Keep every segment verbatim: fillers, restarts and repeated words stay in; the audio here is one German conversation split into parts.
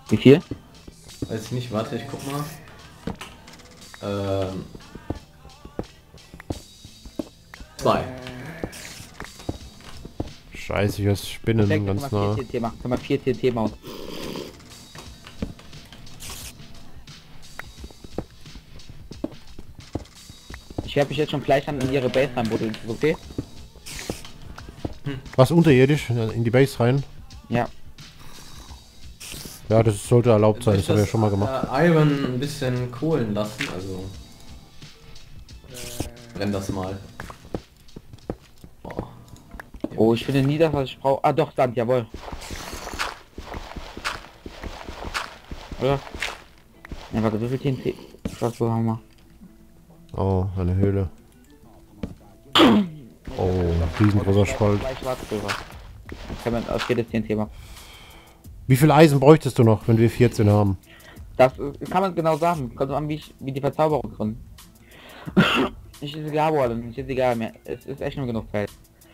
Wie viel? Weiß ich nicht, warte, ich guck mal. Ähm. Zwei. Scheiße, ich höre Spinnen Perfekt, ganz kann man nah. vier T N T machen. Kann man vier T N T machen. Ich werde mich jetzt schon Fleisch an in ihre Base reinbuddeln, ist das okay? Was unterirdisch? In die Base rein? Ja. Ja, das sollte erlaubt sein, Soll ich das haben wir ja schon mal gemacht. Äh, Iron ein bisschen kohlen lassen, also. Brenn das mal. Oh. Oh, ich finde nie das, was ich brauche. Ah doch, Sand, jawohl. Oder? Ja, warte, wie viel T N T? Was wo haben wir? Oh, eine Höhle. Oh, riesengroßer Spalt. Zwei Schwarzpulver. Dann kann man aus jedes T N T machen. Wie viel Eisen bräuchtest du noch, wenn wir vierzehn haben? Das äh, kann man genau sagen. Kommt an, wie, ich, wie die Verzauberung drin. Ich ist egal, wo alle, ich ist egal mehr. Es ist echt nur genug Zeit.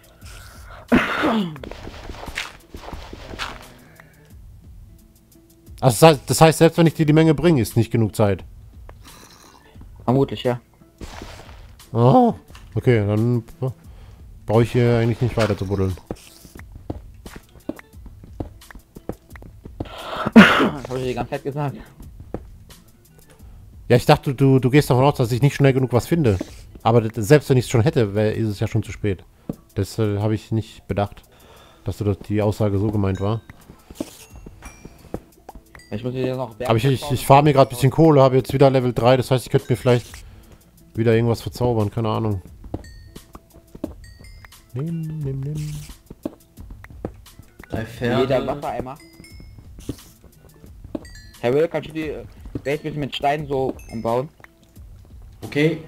Also das heißt, das heißt, selbst wenn ich dir die Menge bringe, ist nicht genug Zeit. Vermutlich, ja. Oh, okay, dann brauche ich hier eigentlich nicht weiter zu buddeln. Das habe ich die ganze Zeit gesagt. Ja, ich dachte, du, du gehst davon aus, dass ich nicht schnell genug was finde. Aber das, selbst wenn ich es schon hätte, wär, ist es ja schon zu spät. Das äh, habe ich nicht bedacht, dass du das, die Aussage so gemeint war. Ich muss hier noch Aber ich, ich, ich fahre mir gerade ein bisschen Kohle, habe jetzt wieder Level drei, das heißt, ich könnte mir vielleicht wieder irgendwas verzaubern, keine Ahnung. Nimm, nimm, nimm. Drei Pferde. Jeder Wassereimer. Herr Will, kannst du die äh, Base bisschen mit Steinen so umbauen? Okay.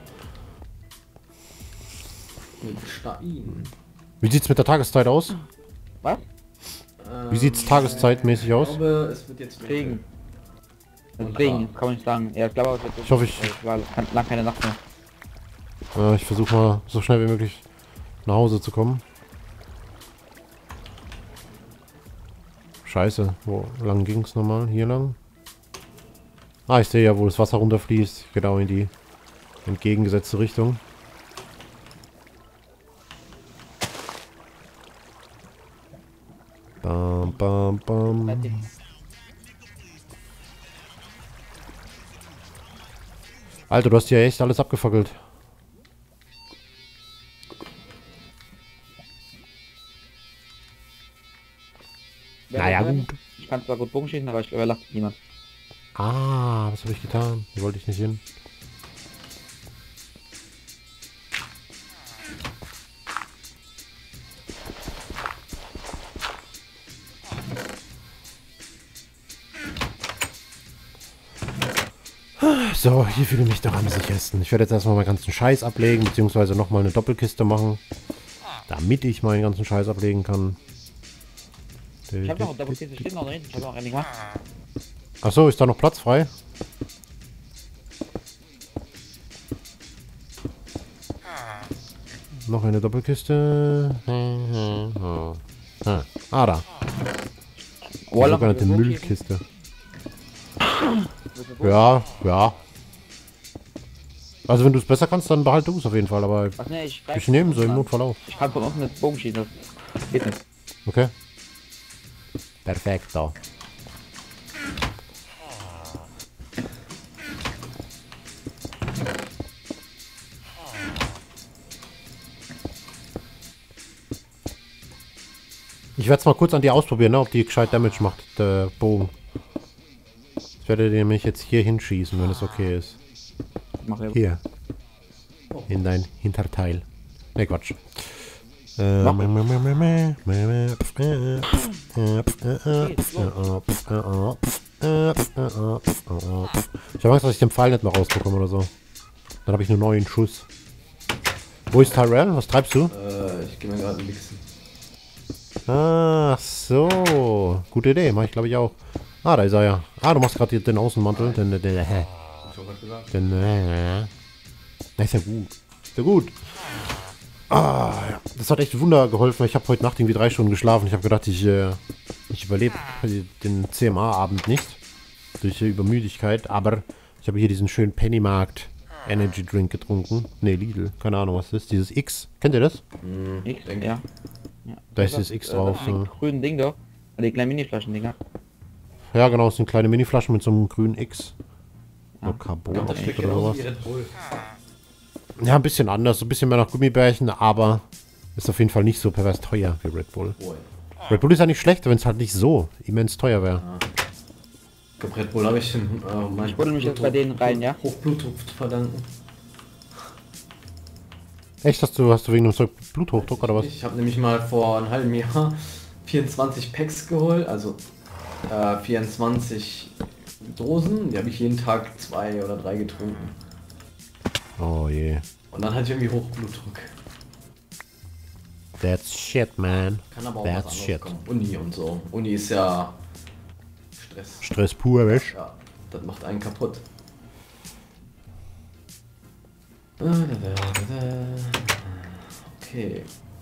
Mit Stein. Wie sieht's mit der Tageszeit aus? Was? Ähm, Wie sieht's tageszeitmäßig aus? Ich glaube, es wird jetzt Regen. Also Und Regen, klar. kann man nicht sagen. Ja, ich glaube, es wird Ich hoffe, ich- Es war kann- lang keine Nacht mehr. Ja, ich versuche mal so schnell wie möglich nach Hause zu kommen. Scheiße, wo lang ging's nochmal? Hier lang? Ah, ich sehe ja, wo das Wasser runterfließt. Genau in die entgegengesetzte Richtung. Bam, bam, bam. Alter, du hast hier echt alles abgefackelt. Naja, gut. Ich kann zwar gut Bogen schießen, aber ich glaube, er lacht niemand. Ah, was habe ich getan? Hier wollte ich nicht hin. So, hier fühle ich mich doch am sichersten. Ich werde jetzt erstmal meinen ganzen Scheiß ablegen, beziehungsweise nochmal eine Doppelkiste machen. Damit ich meinen ganzen Scheiß ablegen kann. Ich habe noch eine Doppelkiste stehen noch drin. Ich habe noch eine gemacht. Achso, ist da noch Platz frei? Noch eine Doppelkiste. Ah, ah da. Die Voila, sogenannte wir so Müllkiste. Ja, ja. Also wenn du es besser kannst, dann behalte du es auf jeden Fall, aber Was, ne, ich, ich nehme so im Notfall auf. Ich kann von unten mit Bogen schießen, das geht nicht. Okay. Perfekto. Ich werde es mal kurz an die ausprobieren, ne, ob die gescheit Damage macht, der Bogen. Ich werde den nämlich jetzt hier hinschießen, wenn es okay ist. Mach ja. Hier. In dein Hinterteil. Ne, Quatsch. Ich habe Angst, dass ich den Pfeil nicht mehr rausbekomme oder so. Dann habe ich einen neuen Schuss. Wo ist Tyrell? Was treibst du? Äh, ich gehe mir gerade ein bisschen. Ach so. Gute Idee, mache ich glaube ich auch. Ah, da ist er ja. Ah, du machst gerade den Außenmantel. Den, den, den, hä. den, äh, na, ist ja gut. Ist ja gut. Ah, ja. Das hat echt Wunder geholfen. Ich habe heute Nacht irgendwie drei Stunden geschlafen. Ich habe gedacht, ich, äh, ich überlebe den C M A-Abend nicht. durch die Übermüdigkeit, aber ich habe hier diesen schönen Pennymarkt Energy Drink getrunken. Ne, Lidl, keine Ahnung was das ist. Dieses X, kennt ihr das? Hm, X, denke ja. ja. Da ist das X drauf. Die So. grünen Ding da. Die kleinen Miniflaschen-Dinger. Ja genau, es sind kleine Miniflaschen mit so einem grünen X. So Ja. Carbon ich. Das schmeckt oder genauso sowas. wie Red Bull. Ja, ein bisschen anders, so ein bisschen mehr nach Gummibärchen, aber ist auf jeden Fall nicht so pervers teuer wie Red Bull. Oh, ja. Red Bull ist ja nicht schlecht, wenn es halt nicht so immens teuer wäre. Ich glaube, Red Bull habe ich den, äh, mein Ich buddel mich jetzt bei denen rein, ja? Hochblutdruck zu verdanken. Echt, hast du, hast du wegen dem Zeug Bluthochdruck oder was? Ich habe nämlich mal vor einem halben Jahr vierundzwanzig Packs geholt, also äh, vierundzwanzig Dosen. Die habe ich jeden Tag zwei oder drei getrunken. Oh je. Und dann hatte ich irgendwie Hochblutdruck. That's shit, man. Kann aber auch That's was shit. anderes kommen. Uni und so. Uni ist ja Stress. Stress pur, wisch. Ja, das macht einen kaputt. Okay.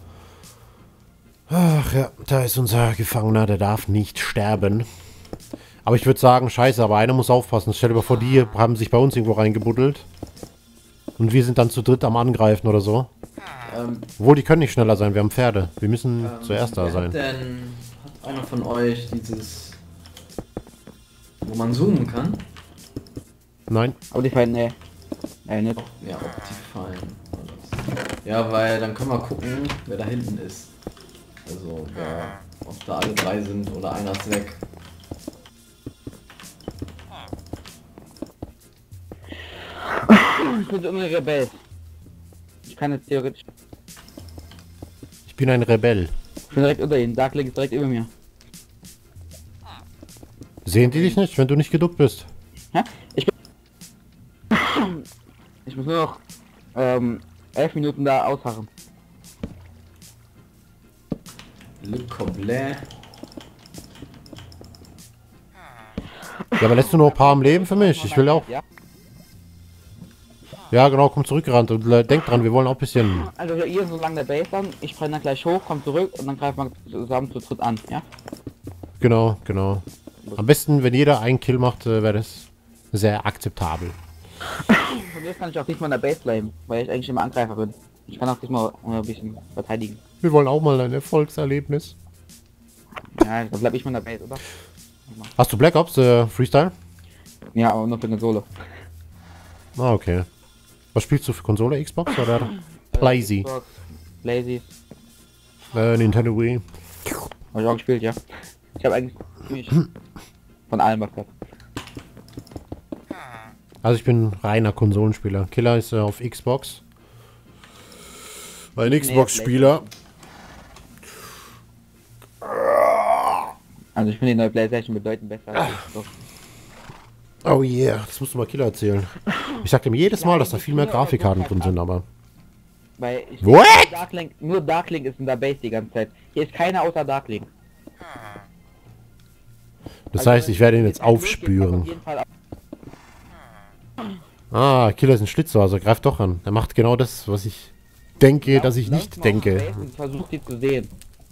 Ach ja, da ist unser Gefangener, der darf nicht sterben. Aber ich würde sagen, scheiße, aber einer muss aufpassen. Stell dir mal vor, die haben sich bei uns irgendwo reingebuddelt. Und wir sind dann zu dritt am Angreifen oder so. Ähm, Obwohl, die können nicht schneller sein, wir haben Pferde. Wir müssen ähm, zuerst da wer sein. Hat denn hat einer von euch dieses, wo man zoomen kann? Nein, Aber die Feinde, ne. Äh, nicht. Ja, Optifine. Ja, weil dann können wir gucken, wer da hinten ist. Also, wer, ob da alle drei sind oder einer ist weg. Ich bin so immer Rebell. Ich kann jetzt theoretisch... ich bin ein Rebell. Ich bin direkt unter ihnen. Darkling ist direkt über mir. Sehen die dich nicht, wenn du nicht geduckt bist? Hä? Ich bin... Ich muss nur noch ähm, elf Minuten da ausharren. Le Cobblet. Ja, aber lässt du noch ein paar am Leben für mich? Ich will auch. Ja. Ja, genau, komm zurückgerannt und äh, denk dran, wir wollen auch ein bisschen... Also ihr so lange der Base an, ich brenne dann gleich hoch, komm zurück und dann greifen wir zusammen zu dritt an, ja? Genau, genau. Am besten, wenn jeder einen Kill macht, äh, wäre das sehr akzeptabel. Von mir kann ich auch nicht mal in der Base bleiben, weil ich eigentlich immer Angreifer bin. Ich kann auch diesmal äh, ein bisschen verteidigen. Wir wollen auch mal ein Erfolgserlebnis. Ja, dann bleib ich mal in der Base, oder? Hast du Black Ops äh, Freestyle? Ja, aber nur für eine Solo. Ah, okay. Was spielst du für Konsole? Xbox oder Playsee? Xbox, Lazy. Äh, Nintendo Wii. Hab ich auch gespielt, ja. Ich habe eigentlich ziemlich von allem was gehabt. Also ich bin reiner Konsolenspieler. Killer ist äh, auf Xbox. Ein Xbox-Spieler. Also ich finde die neue Playstation bedeutend besser als Xbox. Oh yeah, das musst du mal Killer erzählen. Ich sag dem jedes Mal, dass da viel mehr Grafikkarten drin sind, aber... Weil ich What? Nur Darkling, nur Darkling ist in der Base die ganze Zeit. Hier ist keiner außer Darkling. Das Also, heißt, ich werde ihn wenn jetzt es losgeht, aufspüren. kommt auf jeden Fall auf- Ah, Killer ist ein Schlitzer, also greift doch an. Er macht genau das, was ich denke, Lauf- dass ich lauf nicht mal denke. auf die Base und versuch die zu sehen.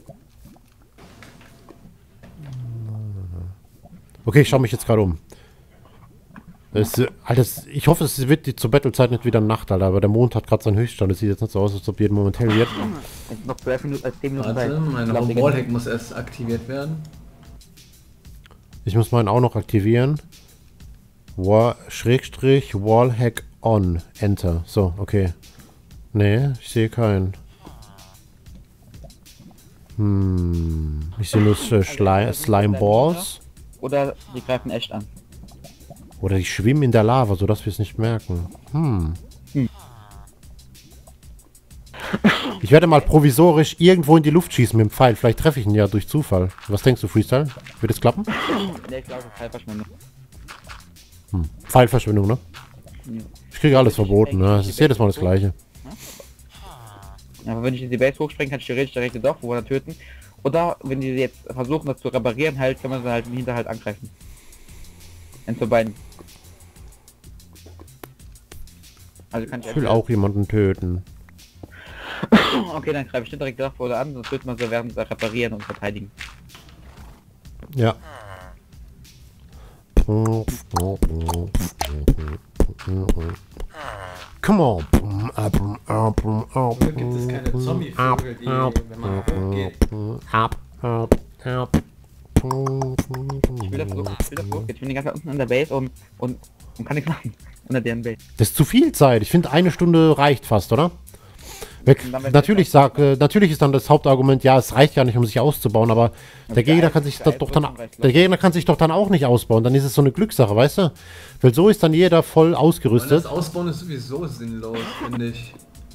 Okay, ich schaue mich jetzt gerade um. Es, äh, Alter, es- ich hoffe, es wird die- zur Battlezeit nicht wieder Nacht, Alter, aber der Mond hat gerade seinen Höchststand. Es sieht jetzt nicht so aus, als ob jeden Moment hell wird. Jetzt noch zwölf Minuten, als zehn Minuten Warte, Zeit. meine Ich glaub, die Wallhack muss erst aktiviert werden. Ich muss meinen auch noch aktivieren. Wall, Schrägstrich, Wallhack on. Enter. So, okay. Nee, ich sehe keinen. Hm. Ich sehe nur äh, Schli Slime Balls. Oder die greifen echt an. Oder die schwimmen in der Lava, sodass wir es nicht merken. Hm. Hm. Ich werde mal provisorisch irgendwo in die Luft schießen mit dem Pfeil. Vielleicht treffe ich ihn ja durch Zufall. Was denkst du, Freestyle? Wird es klappen? Ne, ich glaube, das ist Zeitverschwendung. Hm. Pfeilverschwendung, ne? Ja. Ich kriege alles verboten, ne? Es ist jedes Mal das Gleiche. Aber wenn ich in die Base hochspringe, kann ich theoretisch direkt den Dorfbewohner töten. Oder wenn die jetzt versuchen, das zu reparieren, halt, kann man sie halt im Hinterhalt angreifen. Eins von beiden. Also kann ich Ich will auch jemanden töten. Okay, dann greife ich den direkt Dorfbewohner an, sonst wird man sie während sie reparieren und verteidigen. Ja. Come on. Hier gibt es keine Zombie-Vögel, die, wenn man hochgeht. Ich will das so, ich will das so, ich bin die ganze Zeit unten an der Base und, und, und kann nichts machen. Unter deren Base. Das ist zu viel Zeit. Ich finde, eine Stunde reicht fast, oder? Weg. Natürlich, sag, äh, natürlich ist dann das Hauptargument, ja, es reicht ja nicht, um sich auszubauen, aber der Gegner kann sich doch dann, der Gegner kann sich doch dann auch nicht ausbauen. Dann ist es so eine Glückssache, weißt du? Weil so ist dann jeder voll ausgerüstet. Das Ausbauen ist sowieso sinnlos, finde ich.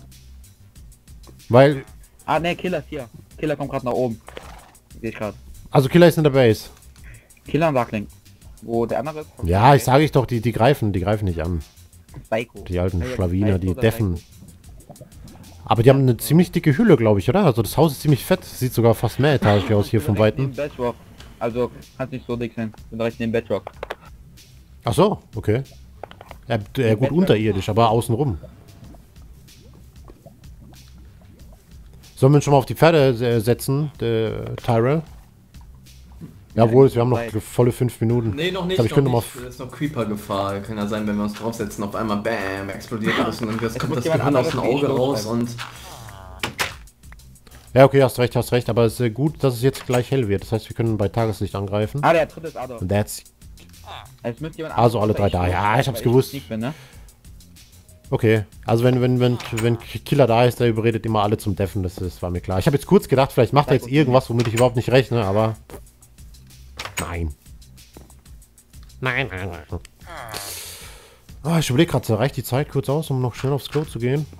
Weil, Ah, ne, Killer ist hier. Killer kommt gerade nach oben. Sehe ich gerade. also Killer ist in der Base. Killer und Darkling. Wo der andere ist? Ja, ich sage ich doch, die, die greifen, die greifen nicht an. Psycho. Die alten Ja, ja, Schlawiner, die Psycho oder deffen. Psycho. Aber die haben eine ziemlich dicke Hülle, glaube ich, oder? Also das Haus ist ziemlich fett. Sieht sogar fast mehretaggig aus hier Ich vom bin direkt Weiten. neben Bedrock. Also, kannst nicht so dick sein. Ich bin direkt neben Bedrock. Ach so, okay. Ja, d- ja gut unterirdisch, aber außenrum. Sollen wir uns schon mal auf die Pferde äh, setzen, der Tyrell? Jawohl, wir haben noch volle fünf Minuten. Nee, noch nicht. Ich glaube, ich noch könnte mal. nicht. Das ist noch Creeper-Gefahr. Kann ja sein, wenn wir uns draufsetzen, auf einmal BAM, explodiert alles und dann Es kommt muss das jemand Gehirn aus dem anderes Auge die raus Stoß und... Ja, okay, hast recht, hast recht. Aber es ist äh, gut, dass es jetzt gleich hell wird. Das heißt, wir können bei Tageslicht angreifen. Ah, der dritte ist Adolf. Und that's. Es müsste jemand Also alle anderes, drei weil da. ich Ja, los- ich hab's weil gewusst. nicht bin, ne? Okay. Also wenn, wenn, wenn, wenn Killer da ist, der überredet immer alle zum Deffen. Das, das war mir klar. Ich habe jetzt kurz gedacht, vielleicht macht er jetzt irgendwas, womit ich überhaupt nicht rechne, aber. Nein. Nein, nein, nein. Ah, ich überlege gerade, reicht die Zeit kurz aus, um noch schnell aufs Klo zu gehen?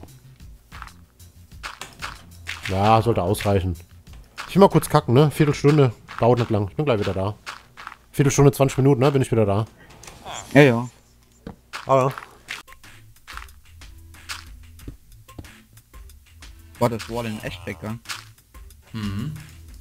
Ja, sollte ausreichen. Ich will mal kurz kacken, ne? Viertelstunde. Dauert nicht lang. Ich bin gleich wieder da. Viertelstunde, zwanzig Minuten, ne? Bin ich wieder da. Ja, ja. Aber. Boah, das Wall in echt weggegangen. Mhm.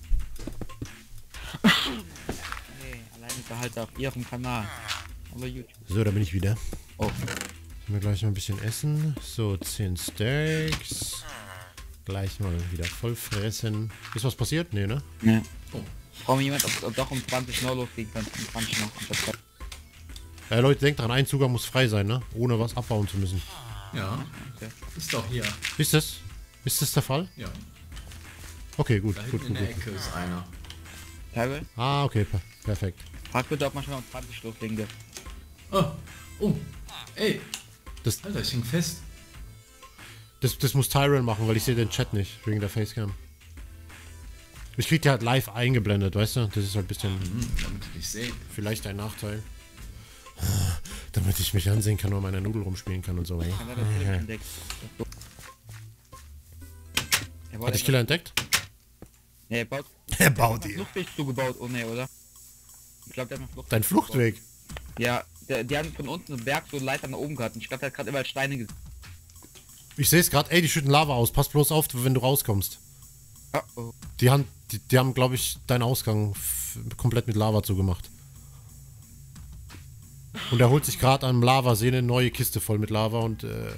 Nee, allein ist er halt auf ihrem Kanal. Hallo YouTube. So, da bin ich wieder. Oh. Können wir gleich mal ein bisschen essen. So, zehn Steaks. Gleich mal wieder voll fressen. Ist was passiert? Nee, ne? Ne. Oh. Brauchen wir jemand, ob, ob doch um zwanzig noch losgehen kann. Um zwanzig noch. Ja, Leute, denkt dran, ein Zugang muss frei sein, ne? Ohne was abbauen zu müssen. Ja, Okay. ist doch hier. Ist das? Ist das der Fall? Ja, Okay, gut, da gut, hinten in gut, der gut. Ecke ist einer. Tyrell, Ah, okay, per perfekt. frag bitte, ob man schon mal um zwanzig loslegen darf. Oh, oh, ey, Das, Alter, ich häng fest. das, das muss Tyrell machen, weil ich sehe den Chat nicht, wegen der Facecam. Ich krieg die halt live eingeblendet, weißt du? Das ist halt ein bisschen Hm, damit ich dich sehe. vielleicht ein Nachteil. Damit ich mich ansehen kann und meine Nudel rumspielen kann und so. Ey. Kann er das Telefon entdeckt? Er Hat dich Killer entdeckt? Ne, er baut. Er baut Einen Fluchtweg zugebaut, oh ne, oder? Ich glaube, der hat einen Fluchtweg. Dein Fluchtweg. zugebaut. Ja, der, die haben von unten einen Berg so Leiter nach oben gehabt. Und ich glaube, der hat gerade überall Steine gesehen. Ich sehe es gerade, ey, die schütten Lava aus. Pass bloß auf, wenn du rauskommst. Oh, oh. Die haben, die, die haben, glaube ich, deinen Ausgang f- komplett mit Lava zugemacht. Und er holt sich gerade am Lavasee eine neue Kiste voll mit Lava und äh,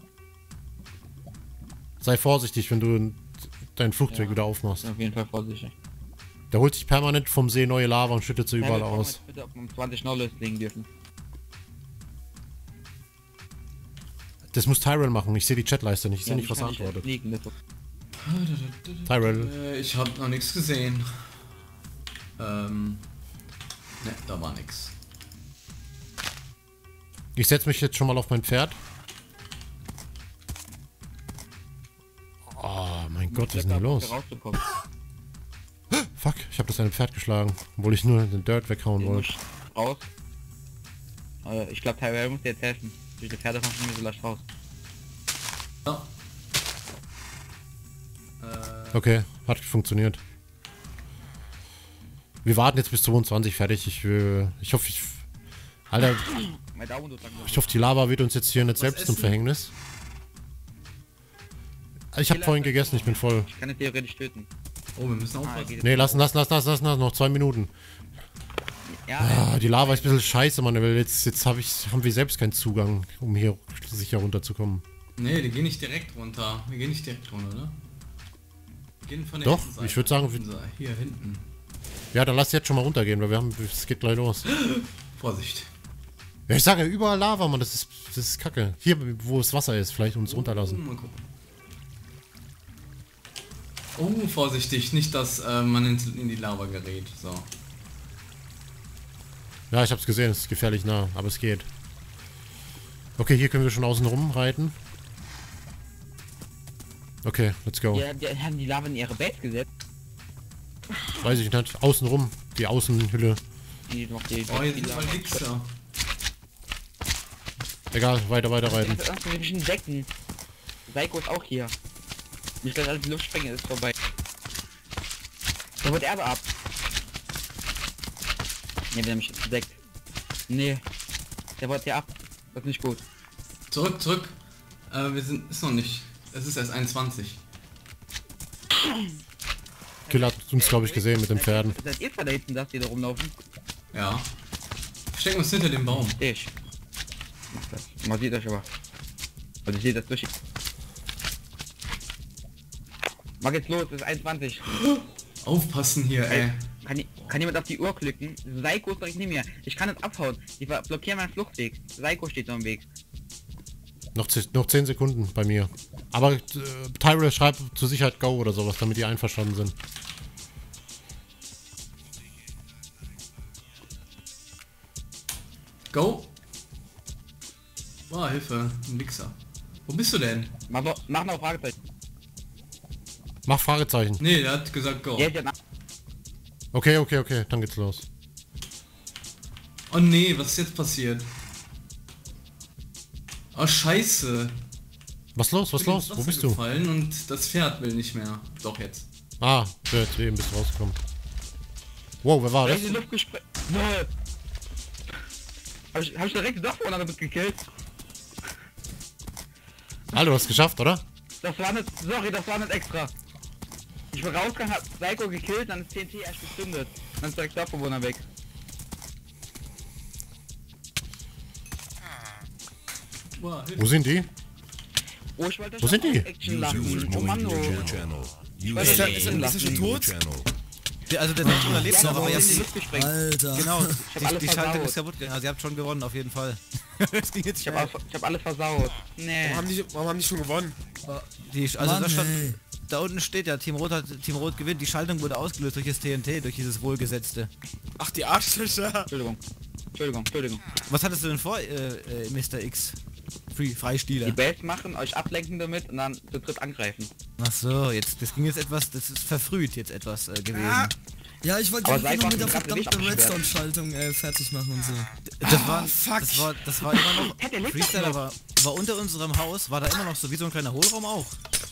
sei vorsichtig, wenn du deinen Fluchtweg Ja. wieder aufmachst. Auf jeden Fall vorsichtig. Der holt sich permanent vom See neue Lava und schüttet sie überall Ja, wir fragen aus. jetzt bitte, ob wir um zwanzig noch loslegen dürfen. Das muss Tyrell machen. Ich sehe die Chatleiste nicht. Ich sehe Ja, nicht, ich was er kann nicht antwortet. fliegen, das- Tyrell. Äh, ich habe noch nichts gesehen. Ähm, ne, da war nix. Ich setze mich jetzt schon mal auf mein Pferd. Oh mein Gott, was ist denn hier los? Rauszukommen. Fuck, ich habe das eine Pferd geschlagen, obwohl ich nur den Dirt weghauen Den wollte. muss raus. Äh, ich glaube, Tyrell muss dir jetzt helfen. Durch die Pferde fahren wir so leicht raus. Ja. Äh, Okay, hat funktioniert. Wir warten jetzt bis zweiundzwanzig fertig. Ich, äh, ich hoffe, ich... Alter, Mein Daumen tut langsam. ich hoffe, die Lava wird uns jetzt hier nicht Was selbst zum essen? Verhängnis. Ich habe vorhin gegessen, ich bin voll. Ich kann ihn theoretisch töten. oh, wir müssen Ah, aufpassen. geht Nee, lassen, lassen, lassen, lassen, lassen, lassen, noch zwei Minuten. Ja, Ah, die Lava ist ein bisschen scheiße, Mann, weil jetzt, jetzt hab ich, haben wir selbst keinen Zugang, um hier sicher runterzukommen. Nee, die gehen nicht direkt runter. Wir gehen nicht direkt runter, oder? Wir gehen von der Doch, hinten Seite. ich würd sagen, wir- Hinten Seite. Hier hinten. Ja, dann lass jetzt schon mal runtergehen, weil wir haben, es geht gleich los. Vorsicht. Ja, ich sage ja, überall Lava, Mann. Das ist, das ist kacke. Hier, wo das Wasser ist, vielleicht uns runterlassen. Mal gucken. Oh, vorsichtig. Nicht, dass äh, man in, in die Lava gerät. So. Ja, ich hab's gesehen. Es ist gefährlich nah, aber es geht. Okay, hier können wir schon außen rum reiten. Okay, let's go. Ja, die haben die Lava in ihre Base gesetzt. Weiß ich nicht. Außen rum. Die Außenhülle. Die noch die, Oh, hier die sind Lava. mal Wichser. Egal, weiter, weiter reiten. Das ist ein Insekten. Seiko ist auch hier. Nicht, dass alles Luftsprengen ist vorbei. Da wird Erbe ab. Ne, wir haben mich entdeckt. Nee. Der wird hier ab. Das ist nicht gut. Zurück, zurück. Äh, wir sind... Ist noch nicht. Es ist erst einundzwanzig. Killer hat uns, glaube ich, gesehen mit den Pferden. Seid ihr da hinten, dass die da rumlaufen? Ja. Stecken uns hinter dem Baum. Ich. Man sieht euch aber. Also ich sehe das durch. Mach jetzt los, es ist einundzwanzig. Aufpassen hier, ey. Kann, i- kann jemand auf die Uhr klicken? Seiko ist direkt neben mir. Ich kann es abhauen. Die ver- blockieren meinen Fluchtweg. Seiko steht noch im Weg. Noch, ze- noch zehn Sekunden bei mir. Aber äh, Tyrell schreibt zur Sicherheit Go oder sowas, damit die einverstanden sind. Go. Boah, Hilfe. Ein Wichser. Wo bist du denn? Mach noch, mach noch Fragezeichen. Mach Fragezeichen. Nee, der hat gesagt Go. Ja, ja, na- Okay, okay, okay, dann geht's los. Oh nee, was ist jetzt passiert? Oh scheiße. Was los, was Ich bin los? ins Wo Wasser bist du? gefallen und das Pferd will nicht mehr. Doch jetzt. Ah, der hat eben bist rausgekommen. Wow, wer war Da das? ist die Luft gesprengt. Nein. Hab ich, hab ich direkt doch vorne damit gekillt? Ah, du hast es geschafft, oder? Das war nicht, sorry, das war nicht extra. Ich bin rausgegangen, hab Seiko gekillt, dann ist T N T erst gezündet. Dann ist direkt der Dorfbewohner weg. Boah, Hilfe. Wo sind die? Oh, ich wollte Wo sind die? Action lassen. Oh Mann, oh. Ich wollte Ist er, das ist er, Action ist er schon tot? Der, also der Doktor lebt noch, aber ihr ihr habt habt die die, Luft gesprengt. Alter. genau, hab die, alles die Schaltung versaut. ist kaputt gegangen. Also ihr habt schon gewonnen, auf jeden Fall. Das ging jetzt Ich hab, schnell. alles- ich hab alles versaut. Nee. Warum haben, die, warum haben die schon gewonnen? Die, also Mann, da, stand, ey. da unten steht ja, Team Rot hat, Team Rot gewinnt. Die Schaltung wurde ausgelöst durch das T N T, durch dieses Wohlgesetzte. Ach, die Arschlöcher. Entschuldigung. Entschuldigung, Entschuldigung. Was hattest du denn vor, äh, äh, Mister X? Free, Die Freistieler. Base machen, euch ablenken damit und dann zu dritt angreifen. Ach so, jetzt, das ging jetzt etwas, das ist verfrüht jetzt etwas äh, gewesen. Ah. Ja, ich wollte Aber direkt Seiko noch mit der hat gerade verdammten Licht Redstone-Schaltung äh, fertig machen und so. Das war, fuck. das war, das war immer noch, Hätte Licht Freestyler noch. war, war unter unserem Haus, war da immer noch so wie so ein kleiner Hohlraum auch.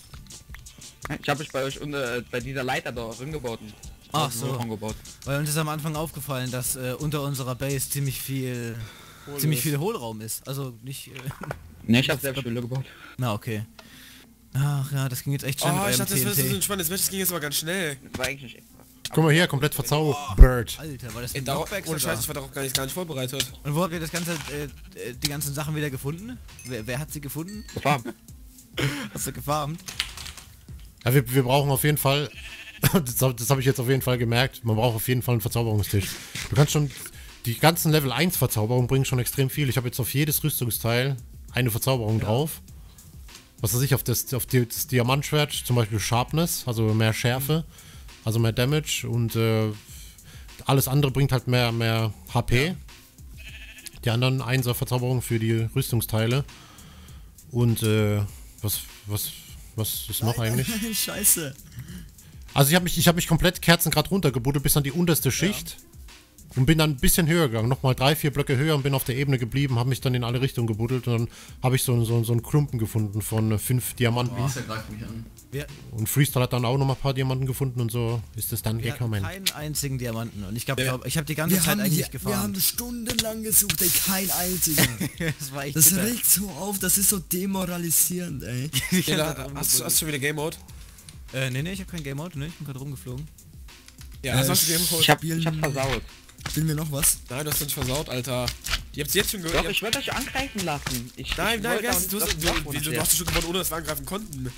Ich habe mich bei euch unter, bei dieser Leiter da rumgebaut. Ach so. Gebaut. Weil uns ist am Anfang aufgefallen, dass äh, unter unserer Base ziemlich viel, ziemlich viel Hohlraum ist. Also nicht, äh, Ne, ich hab selbst Höhle gebaut. na okay. Ach ja, das ging jetzt echt schnell mit Oh, ich eurem dachte, das wäre so T N T. ein spannendes Match, das ging jetzt aber ganz schnell. Das war eigentlich nicht extra. Guck mal hier, komplett verzaubert. Bird. Alter, war das Ey, ein darauf, Knockback ohne sogar? Scheiß, ich war darauf gar nicht, gar nicht vorbereitet. Und wo habt ihr das ganze, äh, äh, die ganzen Sachen wieder gefunden? Wer, wer hat sie gefunden? Gefahren. Hast du gefarmt? Ja, wir, wir brauchen auf jeden Fall, das, hab- das habe ich jetzt auf jeden Fall gemerkt, man braucht auf jeden Fall einen Verzauberungstisch. Du kannst schon, die ganzen Level eins Verzauberungen bringen schon extrem viel. Ich habe jetzt auf jedes Rüstungsteil eine Verzauberung drauf. Was weiß ich, auf das, auf die, das Diamantschwert zum Beispiel Sharpness, also mehr Schärfe, also mehr Damage und äh, alles andere bringt halt mehr, mehr H P. Die anderen Einser Verzauberungen für die Rüstungsteile. Und äh, was, was, was ist noch eigentlich? Scheiße. Also ich habe mich, ich hab mich komplett Kerzengrad runtergebuddelt bis an die unterste Schicht und bin dann ein bisschen höher gegangen, nochmal drei, vier Blöcke höher und bin auf der Ebene geblieben, habe mich dann in alle Richtungen gebuddelt und dann habe ich so, so, so einen Klumpen gefunden von äh, fünf Diamanten. Wichser greift mich an. Wir, Und Freestyle hat dann auch nochmal ein paar Diamanten gefunden und so ist es dann wir hatten gekommen. keinen einzigen Diamanten und ich glaube, Ja. ich habe die ganze Wir Zeit haben, eigentlich die, wir haben gefarmt. stundenlang gesucht, ey, kein einziger. Das war echt Das bitter. regt so auf, das ist so demoralisierend, ey. Ich hab Ja, da drum hast, du- gebuddelt. hast du schon wieder Game Mode? Äh, nee, nee, ich habe kein Game Mode, ne? Ich bin gerade rumgeflogen. Ja, Äh, hast, hast du Game Mode? Ich hab, Spielen, ich hab versaut. spielen wir noch was? Nein, du hast nicht versaut, Alter. Ihr habt's jetzt schon Doch, gehört. ich wollte euch angreifen lassen. Ich, Nein, ich nein, wollte wer auch hast, du, das hast, du, Dorf wie, du, du runterstellen. hast schon gewonnen, ohne dass wir angreifen konnten.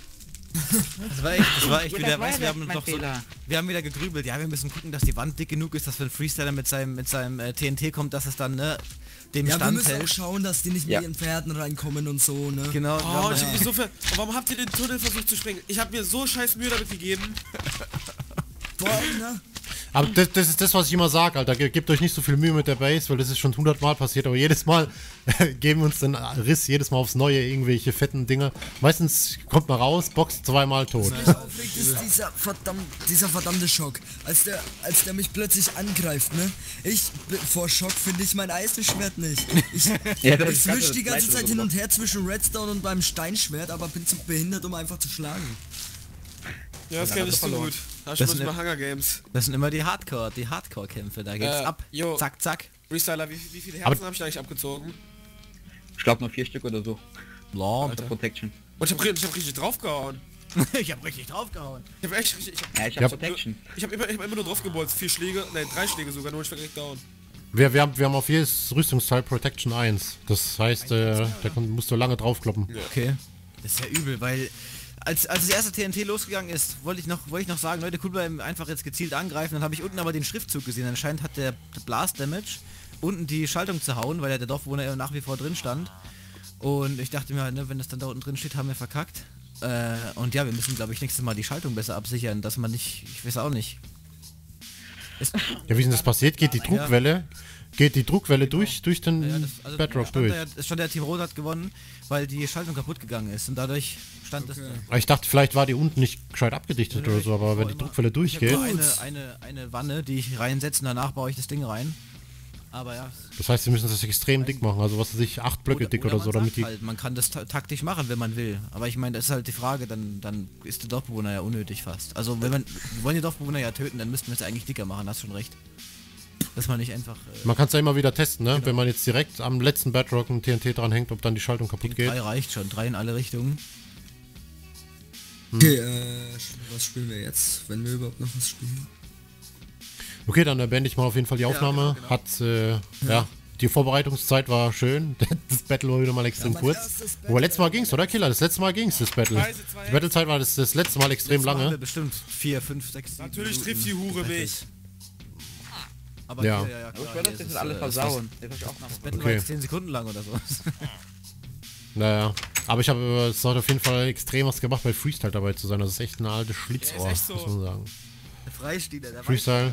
Das war echt, das war echt Ja, wieder, das war weißt, ja wir haben mein doch so, Fehler. wir haben wieder gegrübelt, ja, wir müssen gucken, dass die Wand dick genug ist, dass wenn Freestyler mit seinem, mit seinem äh, T N T kommt, dass es dann, ne, dem Ja, wir Stand müssen auch hält. schauen, dass die nicht Ja. mit ihren Pferden reinkommen und so, ne? Genau, wir Oh, haben ich da- hab mich so ver... Warum habt ihr den Tunnel versucht zu sprengen? Ich hab mir so scheiß Mühe damit gegeben. Boah, ne? Aber das, das ist das, was ich immer sage, Alter. Ge- Gebt euch nicht so viel Mühe mit der Base, weil das ist schon hundertmal passiert, aber jedes Mal geben wir uns den Riss, jedes Mal aufs Neue, irgendwelche fetten Dinger. Meistens kommt man raus, boxt zweimal tot. Was mich aufregt, ist dieser, verdammt, dieser verdammte Schock. Als der, als der mich plötzlich angreift, ne? Ich, b- vor Schock finde ich mein Eisenschwert nicht. Ich, Ja, das ich ist ganz switch die das ganze Gleiche Zeit so hin und her zwischen Redstone und beim Steinschwert, aber bin zu behindert, um einfach zu schlagen. Ja, das Ja, kenn das ich so verloren. gut. Hast Das du sind mal Hunger Games. Das sind immer die Hardcore, die Hardcore-Kämpfe, da geht's Äh, ab. jo. Zack, zack. Restyler, wie, wie viele Aber- Herzen habe ich da eigentlich abgezogen? Ich glaube nur vier Stück oder so. Blam. Unter Protection. Und ich hab, ri- ich hab richtig draufgehauen. Ich hab richtig draufgehauen. Ich hab echt richtig... Ich hab, Ja, ich hab Ja. Protection. ich hab, immer, ich hab immer nur draufgebolzt. Vier Schläge, nein, drei Schläge sogar, nur ich war direkt down. Wir, wir, haben, wir haben auf jedes Rüstungsteil Protection eins. Das heißt, äh, da kann- musst du lange draufkloppen. Okay. Das ist ja übel, weil als, als das erste T N T losgegangen ist, wollte ich noch, wollte ich noch sagen, Leute, cool beim einfach jetzt gezielt angreifen, dann habe ich unten aber den Schriftzug gesehen. Anscheinend hat der Blast Damage unten die Schaltung zu hauen, weil ja der Dorfbewohner ja nach wie vor drin stand. Und ich dachte mir halt, ne, wenn das dann da unten drin steht, haben wir verkackt. Äh, und ja, wir müssen, glaube ich, nächstes Mal die Schaltung besser absichern, dass man nicht, ich weiß auch nicht. Es, Ja, wie ist denn das passiert? Geht die Druckwelle, geht die Druckwelle durch, durch den ja, das, also Bedrock stand durch? da ja, es stand der Team Rot hat gewonnen, weil die Schaltung kaputt gegangen ist und dadurch stand das. Aber ich dachte, vielleicht war die unten nicht gescheit abgedichtet oder so, aber wenn die Druckwelle Ich durchgeht, habe eine, eine, eine Wanne, die ich reinsetze und danach baue ich das Ding rein. Aber ja. das heißt, sie müssen das extrem dick machen, also was weiß ich, acht Blöcke dick oder, man so, damit sagt die... halt, man kann das ta taktisch machen, wenn man will. Aber ich meine, das ist halt die Frage, dann, dann ist der Dorfbewohner ja unnötig fast. Also wenn man, wir wollen die Dorfbewohner ja töten, dann müssten wir es eigentlich dicker machen, hast schon recht. Dass man nicht einfach äh, Man kann es ja immer wieder testen, ne? Wenn man jetzt direkt am letzten Bedrock ein T N T dran hängt, ob dann die Schaltung kaputt geht. drei reicht schon, drei in alle Richtungen. Okay, äh, was spielen wir jetzt, wenn wir überhaupt noch was spielen? Okay, dann äh, beende ich mal auf jeden Fall die Aufnahme. genau, genau. Hat, äh, ja, die Vorbereitungszeit war schön. Das Battle war wieder mal extrem mein kurz. erstes Battle, Aber letztes Mal ging's, oder Killer? Das letzte Mal ging's, das Battle. Scheiße, zwei Die Battlezeit war das, das letzte Mal extrem Jetzt machen wir lange. bestimmt vier, fünf, sechs, sieben Natürlich Minuten trifft die Hure gebettelt. mich. Aber Ja. ja, ja, ja Aber klar, ich will das hier jetzt ist, alles äh, versauen. Das ist auch Das noch. Battle war Okay. jetzt zehn Sekunden lang oder so. Naja. Aber ich habe, äh, es hat auf jeden Fall extrem was gemacht, bei Freestyle dabei zu sein. Das ist echt ein altes Schlitzohr, Ja, ist echt so. muss man sagen. Der Freistehler, der Freestyle.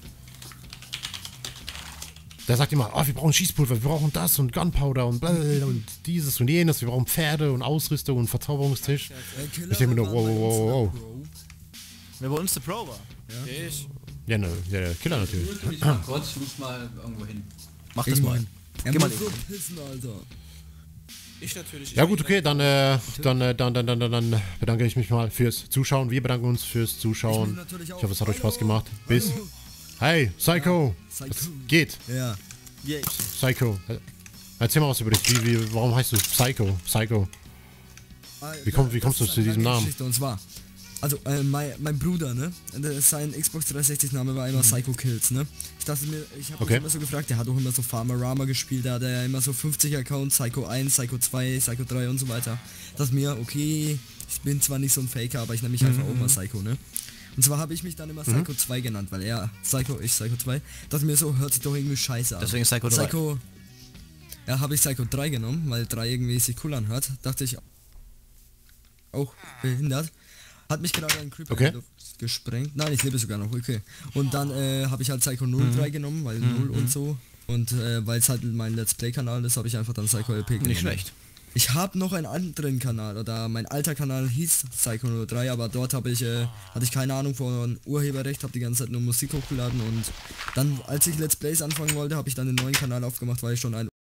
Der sagt immer, oh, wir brauchen Schießpulver, wir brauchen das und Gunpowder und blablabla und dieses und jenes, wir brauchen Pferde und Ausrüstung und Verzauberungstisch. Äh, Killer, Ich denke mir nur, wer war wow, bei wow, uns wow, noch, Bro? Wer bei uns der Pro war. Ich. Ja, ne, ja, der Killer natürlich. Ich mal kurz, ich muss mal irgendwo hin. Mach das mal. Er Geh mal muss so hin. pissen, Alter. Ich natürlich. Ich Ja gut, okay, dann, äh, dann, äh, dann, dann, dann, dann, dann bedanke ich mich mal fürs Zuschauen. Wir bedanken uns fürs Ich Zuschauen. bin natürlich auch. Ich hoffe, es hat euch Spaß Hallo. gemacht. Bis. Hallo. Hey, Psycho! Psycho. Was geht? Ja. Yay. Psycho. Erzähl mal was über dich. Wie, wie, warum heißt du Psycho? Psycho. Wie komm- wie kommst du Das ist zu eine diesem lange Namen? Geschichte. Und zwar, also äh, mein, mein Bruder, ne? Der- Sein Xbox dreihundertsechzig Name war immer Psycho Kills, ne? Ich dachte mir, ich habe Okay. mich immer so gefragt, der hat auch immer so Farmerama gespielt, da hat er ja immer so fünfzig Accounts, Psycho eins, Psycho zwei, Psycho drei und so weiter. Das mir, okay, ich bin zwar nicht so ein Faker, aber ich nenne mich einfach auch mal Psycho, ne? Und zwar habe ich mich dann immer Psycho zwei genannt, weil er Psycho, ich Psycho zwei. Dachte mir so, hört sich doch irgendwie scheiße an. Deswegen Psycho drei. Psycho. Ja, habe ich Psycho drei genommen, weil drei irgendwie sich cool anhört. Dachte ich auch behindert. Hat mich gerade ein Creeper Okay. in die Luft gesprengt. Nein, ich lebe sogar noch, okay. Und dann äh, habe ich halt Psycho null drei genommen, weil null und so. Und äh, weil es halt mein Let's Play Kanal ist, habe ich einfach dann Psycho L P genommen. Nicht schlecht. Ich habe noch einen anderen Kanal, oder mein alter Kanal hieß Psycho null drei, aber dort habe ich, äh, hatte ich keine Ahnung von Urheberrecht, habe die ganze Zeit nur Musik hochgeladen und dann, als ich Let's Plays anfangen wollte, habe ich dann den neuen Kanal aufgemacht, weil ich schon ein